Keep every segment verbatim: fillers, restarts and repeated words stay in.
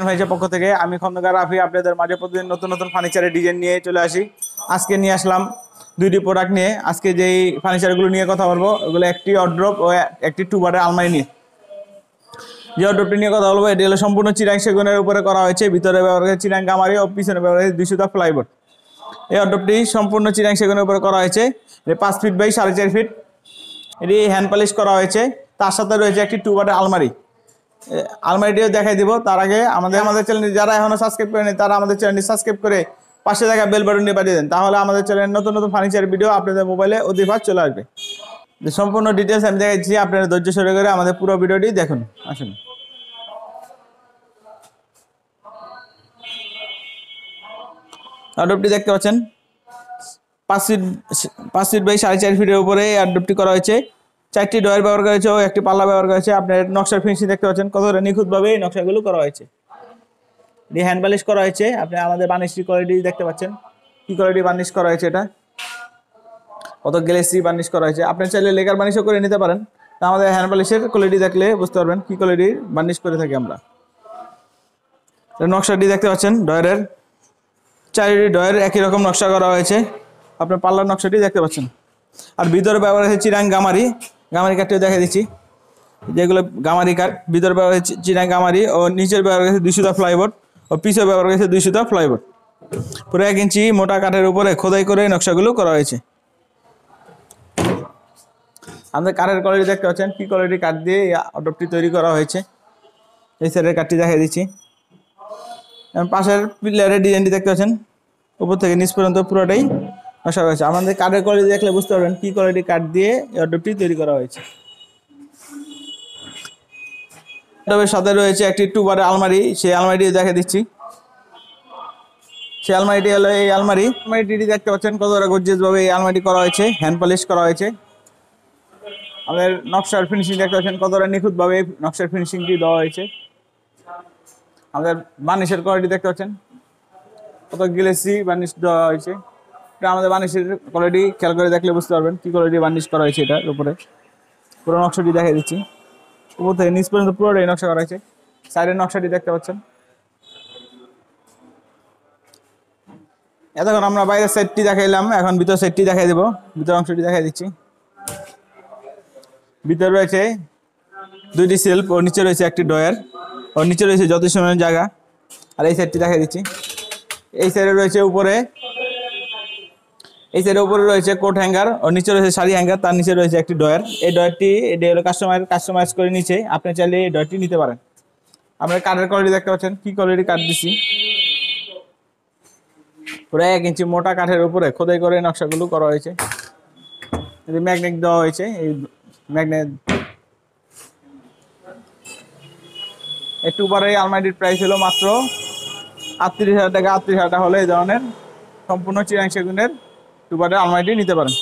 ভাইয়ের পক্ষ থেকে আমি খন্দকার রাফি আপনাদের মাঝে প্রতিদিন নতুন নতুন ফার্নিচারের ডিজাইন নিয়ে চলে আসি। আজকে নিয়ে আসলাম দুইটি প্রোডাক্ট নিয়ে। আজকে যেই ফার্নিচারগুলো নিয়ে কথা বলবো ওগুলো একটি ওয়ারড্রপ ও একটি টু বারের আলমারি নিয়ে। যে ওয়ারড্রপটি নিয়ে কথা বলবো এটি হলো সম্পূর্ণ চিরাং সেগুনের উপরে করা হয়েছে। ভিতরে ব্যবহার করেছে চিরাং গামারি ও পিছনে ব্যবহার করেছে দুইশো টা প্লাইবোর্ড। এই ওয়ারড্রপটি সম্পূর্ণ চিরাং সেগুনের উপরে করা হয়েছে। এটি পাঁচ ফিট বাই সাড়ে চার ফিট। এটি হ্যান্ড পলিশ করা হয়েছে। তার সাথে রয়েছে একটি টু বারের আলমারি। আলমারিটিও দেখাই দিব। তার আগে আমাদের আমাদের চ্যানেলটি যারা এখনো সাবস্ক্রাইব করেনি তারা আমাদের চ্যানেলটি সাবস্ক্রাইব করে পাশে থাকা বেল বাটনটি বাজিয়ে দেন, তাহলে আমাদের চ্যানেলের নতুন নতুন ফার্নিচার ভিডিও আপনাদের মোবাইলে অতি ফাস্ট চলে আসবে। সম্পূর্ণ ডিটেলস আমি দেখাচ্ছি, আপনারা ধৈর্য সহকারে করে আমাদের পুরো ভিডিওটি দেখুন। আসুন। ওয়ারড্রপটি দেখতে পাচ্ছেন পাঁচ ফিট পাঁচ ফিট বাই সাড়ে চার ফিটের উপরে এই ওয়ারড্রপটি করা হয়েছে। চারটি ডয়ার ব্যবহার করা হয়েছে ও একটি পাল্লা ব্যবহার করা হয়েছে। আপনার নকশার ফিনিশিং দেখতে পাচ্ছেন কতটা নিখুঁতভাবে এই নকশাগুলো করা হয়েছে। এটি হ্যান্ড পলিশ করা হয়েছে। আপনি আমাদের বার্নিশটি কোয়ালিটি দেখতে পাচ্ছেন কি কোয়ালিটি বার্নিশ করা হয়েছে। এটা কত গ্লেসি বার্নিশ করা হয়েছে। আপনি চাইলে লেকার বার্নিশও করে নিতে পারেন। তা আমাদের হ্যান্ড পলিশের কোয়ালিটি দেখলে বুঝতে পারবেন কি কোয়ালিটির বার্নিশ করে থাকি আমরা। নকশাটি দেখতে পাচ্ছেন ডয়ারের চারিটি ডয়ার একই রকম নকশা করা হয়েছে। আপনার পাল্লার নকশাটি দেখতে পাচ্ছেন। আর ভিতরে ব্যবহার হয়েছে চিরাং গামারি। গামারি কাঠটিও দেখা দিচ্ছি, যেগুলো গামারি কাঠ। ভিতরে ব্যবহার হয়েছে চিরাং গামারি ও নিচের ব্যবহার করেছে দুইশো টা প্লাইবোর্ড ও পিছনে ব্যবহার করেছে দুইশো টা প্লাইবোর্ড। পুরো এক ইঞ্চি মোটা কাঠের উপরে খোদাই করে নকশাগুলো করা হয়েছে। আমাদের কাঠের কোয়ালিটি দেখতে পাচ্ছেন কি কোয়ালিটি কাঠ দিয়ে এই ওয়ারড্রপটি তৈরি করা হয়েছে। এই সাইডের কাঠটি দেখিয়ে দিচ্ছি। পাশের পিলারের ডিজাইনটি দেখতে পাচ্ছেন উপর থেকে নিচ পর্যন্ত পুরোটাই নকশা হয়েছে। আমাদের কাঠের কোয়ালিটি দেখলে বুঝতে পারবেন কি কোয়ালিটি কাঠ দিয়ে এই ওয়ারড্রপটি তৈরি করা হয়েছে। ওয়ারড্রপের সাথে রয়েছে একটি টু বারের আলমারি। সেই আলমারিটি দেখে দিচ্ছি। সেই আলমারিটি হলো এই আলমারি। আলমারিটি দেখতে পাচ্ছেন কতটা গর্জিয়াস ভাবে এই আলমারিটি করা হয়েছে, হ্যান্ড পলিশ করা হয়েছে। আমাদের নকশার ফিনিশিং দেখতে পাচ্ছেন কতটা নিখুঁতভাবে নকশার ফিনিশিংটি দেওয়া হয়েছে। আমাদের বার্নিশের কোয়ালিটি দেখতে পাচ্ছেন কত গ্লেসি বার্নিশ দেওয়া হয়েছে। এটা আমাদের বার্নিশের কোয়ালিটি খেয়াল করে দেখলে বুঝতে পারবেন কি কোয়ালিটি বার্নিশ করা হয়েছে। এটার উপরে পুরো নকশাটি দেখিয়ে দিচ্ছি। উপর থেকে নিচ পর্যন্ত পুরোটাই নকশা করা হয়েছে। সাইডের নকশাটি দেখতে পাচ্ছেন। এতক্ষণ আমরা বাইরের সাইডটি দেখাইলাম, এখন ভিতর সাইডটি দেখাই দেবো। ভিতর অংশটি দেখাই দিচ্ছি। ভিতরে রয়েছে দুইটি সেলফ ও নিচে রয়েছে একটি ডয়ার ও নিচে রয়েছে যথেষ্ট জায়গা। আর এই সাইডটি দেখাই দিচ্ছি। এই সাইডে রয়েছে উপরে এই সাইডের উপরে রয়েছে কোট হ্যাঙ্গার ও নিচে রয়েছে শাড়ি হ্যাঙ্গার। তার নিচে রয়েছে একটি ডয়ার। এই ডয়ারটি এটি হলো কাস্টমার কাস্টমাইজ করে নিচে আপনি চাইলে এই ডয়ারটি নিতে পারেন। আপনার কাঠের কোয়ালিটি দেখতে পাচ্ছেন কি কোয়ালিটি কাঠ দিচ্ছি। পুরো এক ইঞ্চি মোটা কাঠের উপরে খোদাই করে নকশাগুলো করা হয়েছে। ম্যাগনেট দেওয়া হয়েছে। এই ম্যাগনেট এই টু বারের আলমারিটির প্রাইস হলো মাত্র আটত্রিশ হাজার টাকা। আটত্রিশ হাজার টাকা হলে এই ধরনের সম্পূর্ণ চিরাং সেগুনের টু বারের আলমারিটি নিতে পারেন।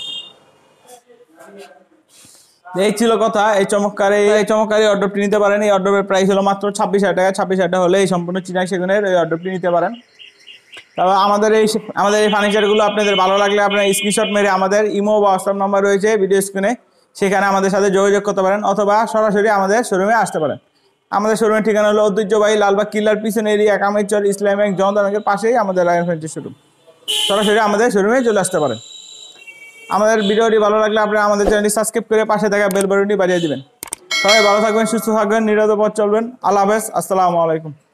এই ছিল কথা। এই চমৎকার এই চমৎকার অর্ডারটি নিতে পারেন। এই অর্ডারের প্রাইস হলো মাত্র ছাব্বিশ হাজার টাকা। ছাব্বিশ হাজার টাকা হলে এই সম্পূর্ণ চিরাং সেগুনের এই অর্ডারটি নিতে পারেন। তবে আমাদের এই আমাদের এই ফার্নিচারগুলো আপনাদের ভালো লাগলে আপনার স্ক্রিনশট মেরে আমাদের ইমো বা হোয়াটসঅ্যাপ নাম্বার রয়েছে ভিডিও স্ক্রিনে, সেখানে আমাদের সাথে যোগাযোগ করতে পারেন অথবা সরাসরি আমাদের শোরুমে আসতে পারেন। আমাদের শোরুমের ঠিকানা হলো ঐতিহ্যবাহী লালবাগ কিল্লার পিছনে এরিয়া কামাইচর ইসলাম ব্যাংক জনতা ব্যাংকের পাশেই আমাদের লায়ন ফার্নিচার শোরুম। সরাসরি আমাদের শোরুমে চলে আসতে পারেন। আমাদের ভিডিওটি ভালো লাগলে আপনারা আমাদের চ্যানেলটি সাবস্ক্রাইব করে পাশে থাকা বেল বাটনটি বাজিয়ে দিবেন। সবাই ভালো থাকবেন, সুস্থ থাকবেন, নিরাপদ পথ চলবেন। আল্লাহ হাফেজ, আসসালামু আলাইকুম।